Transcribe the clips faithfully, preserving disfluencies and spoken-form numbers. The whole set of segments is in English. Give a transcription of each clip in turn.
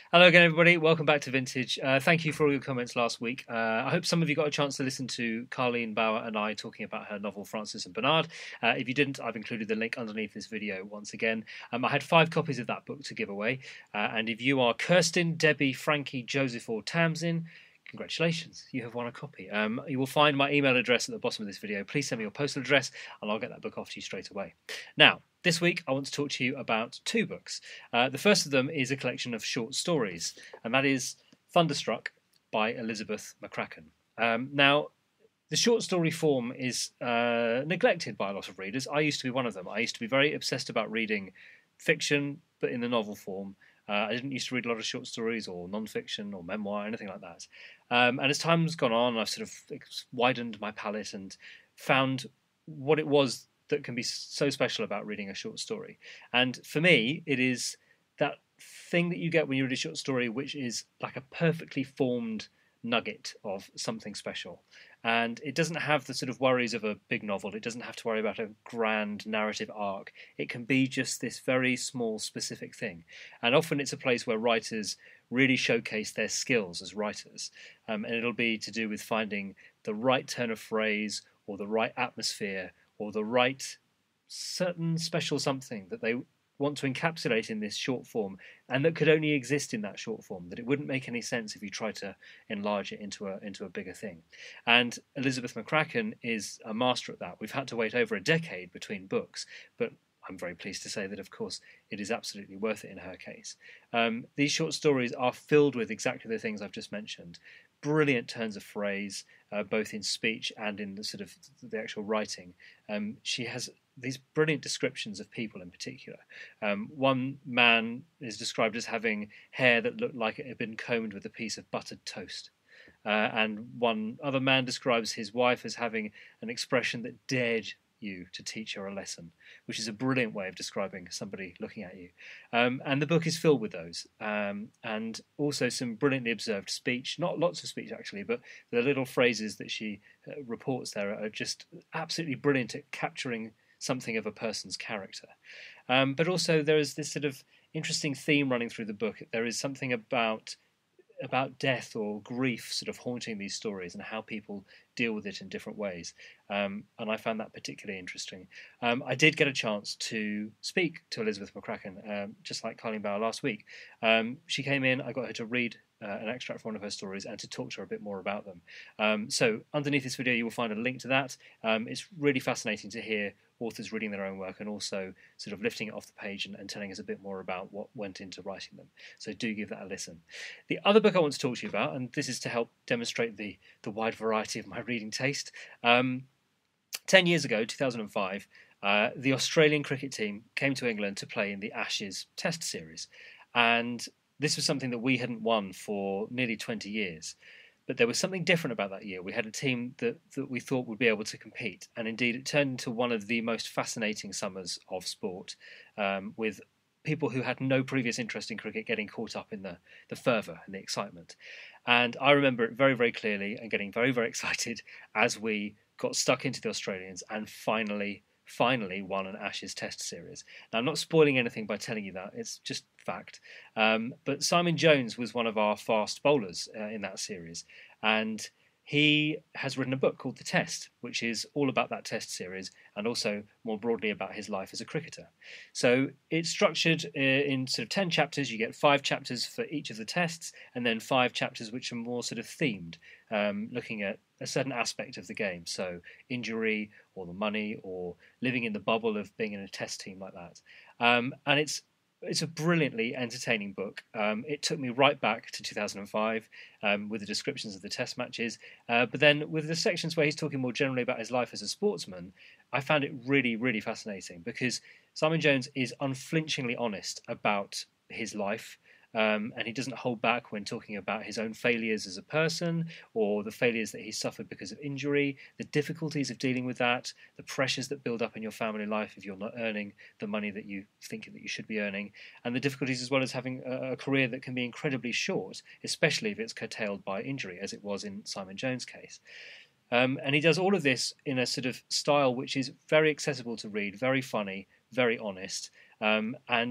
Hello again, everybody. Welcome back to Vintage. Uh, thank you for all your comments last week. Uh, I hope some of you got a chance to listen to Carleen Bauer and I talking about her novel Francis and Bernard. Uh, if you didn't, I've included the link underneath this video once again. Um, I had five copies of that book to give away. Uh, and if you are Kirsten, Debbie, Frankie, Joseph or Tamsin, congratulations, you have won a copy. Um, you will find my email address at the bottom of this video. Please send me your postal address and I'll get that book off to you straight away. Now, this week I want to talk to you about two books. Uh, the first of them is a collection of short stories, and that is Thunderstruck by Elizabeth McCracken. Um, now, the short story form is uh, neglected by a lot of readers. I used to be one of them. I used to be very obsessed about reading fiction, but in the novel form. Uh, I didn't used to read a lot of short stories or non-fiction or memoir, anything like that. Um, and as time's gone on, I've sort of widened my palette and found what it was that can be so special about reading a short story. And for me, it is that thing that you get when you read a short story, which is like a perfectly formed nugget of something special. And it doesn't have the sort of worries of a big novel. It doesn't have to worry about a grand narrative arc. It can be just this very small, specific thing. And often it's a place where writers really showcase their skills as writers. Um, and it'll be to do with finding the right turn of phrase or the right atmosphere or the right certain special something that they want to encapsulate in this short form, and that could only exist in that short form, that it wouldn't make any sense if you try to enlarge it into a into a bigger thing. And Elizabeth McCracken is a master at that. We've had to wait over a decade between books, but I'm very pleased to say that, of course, it is absolutely worth it in her case. Um, these short stories are filled with exactly the things I've just mentioned. Brilliant turns of phrase, uh, both in speech and in the sort of the actual writing. Um, she has these brilliant descriptions of people in particular. Um, one man is described as having hair that looked like it had been combed with a piece of buttered toast. Uh, and one other man describes his wife as having an expression that dared you to teach her a lesson, which is a brilliant way of describing somebody looking at you. Um, and the book is filled with those. Um, and also some brilliantly observed speech, not lots of speech actually, but the little phrases that she uh, reports there are just absolutely brilliant at capturing something of a person's character. Um, but also there is this sort of interesting theme running through the book. There is something about about death or grief sort of haunting these stories and how people deal with it in different ways. Um, and I found that particularly interesting. Um, I did get a chance to speak to Elizabeth McCracken, um, just like Carleen Bauer last week. Um, she came in, I got her to read uh, an extract from one of her stories and to talk to her a bit more about them. Um, so underneath this video you will find a link to that. Um, it's really fascinating to hear authors reading their own work and also sort of lifting it off the page and, and telling us a bit more about what went into writing them. So do give that a listen. The other book I want to talk to you about, and this is to help demonstrate the, the wide variety of my reading taste. Um, ten years ago, two thousand five, uh, the Australian cricket team came to England to play in the Ashes Test Series. And this was something that we hadn't won for nearly twenty years. But there was something different about that year. We had a team that, that we thought would be able to compete. And indeed, it turned into one of the most fascinating summers of sport, um, with people who had no previous interest in cricket getting caught up in the, the fervour and the excitement. And I remember it very, very clearly and getting very, very excited as we got stuck into the Australians and finally finally won an Ashes Test Series. Now, I'm not spoiling anything by telling you that, it's just fact. Um, but Simon Jones was one of our fast bowlers uh, in that series, and he has written a book called The Test, which is all about that Test series and also more broadly about his life as a cricketer. So it's structured in sort of ten chapters. You get five chapters for each of the tests and then five chapters which are more sort of themed, um, looking at a certain aspect of the game. So injury or the money or living in the bubble of being in a test team like that. Um, and it's It's a brilliantly entertaining book. Um, it took me right back to two thousand five um, with the descriptions of the test matches. Uh, but then with the sections where he's talking more generally about his life as a sportsman, I found it really, really fascinating because Simon Jones is unflinchingly honest about his life. Um, and he doesn't hold back when talking about his own failures as a person or the failures that he suffered because of injury, the difficulties of dealing with that, the pressures that build up in your family life if you're not earning the money that you think that you should be earning, and the difficulties as well as having a, a career that can be incredibly short, especially if it's curtailed by injury, as it was in Simon Jones' case. Um, and he does all of this in a sort of style which is very accessible to read, very funny, very honest, um, and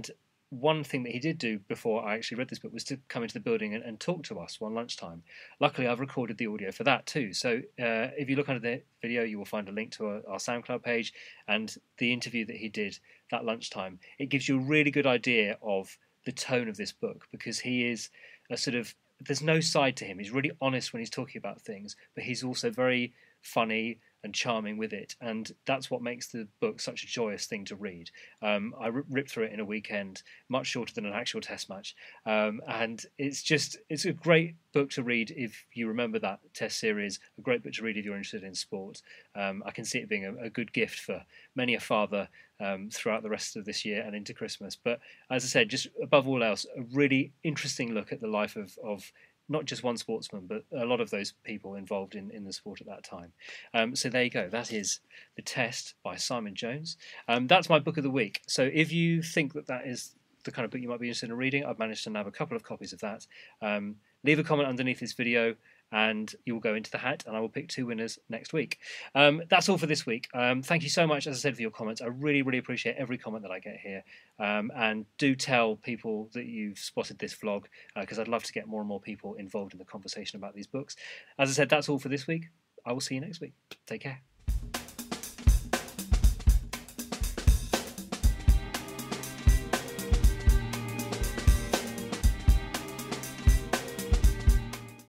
one thing that he did do before I actually read this book was to come into the building and, and talk to us one lunchtime. Luckily, I've recorded the audio for that too. So uh, if you look under the video, you will find a link to our, our SoundCloud page and the interview that he did that lunchtime. It gives you a really good idea of the tone of this book, because he is a sort of, there's no side to him. He's really honest when he's talking about things, but he's also very funny and charming with it, and that's what makes the book such a joyous thing to read. Um, I r- ripped through it in a weekend, much shorter than an actual test match, um, and it's just it's a great book to read if you remember that test series. A great book to read if you're interested in sport. Um, I can see it being a, a good gift for many a father um, throughout the rest of this year and into Christmas. But as I said, just above all else, a really interesting look at the life of of not just one sportsman, but a lot of those people involved in, in the sport at that time. Um, so there you go. That is The Test by Simon Jones. Um, that's my book of the week. So if you think that that is the kind of book you might be interested in reading, I've managed to nab a couple of copies of that. Um, leave a comment underneath this video and you will go into the hat, and I will pick two winners next week. Um, that's all for this week. Um, thank you so much, as I said, for your comments. I really, really appreciate every comment that I get here. Um, and do tell people that you've spotted this vlog, because uh, I'd love to get more and more people involved in the conversation about these books. As I said, that's all for this week. I will see you next week. Take care.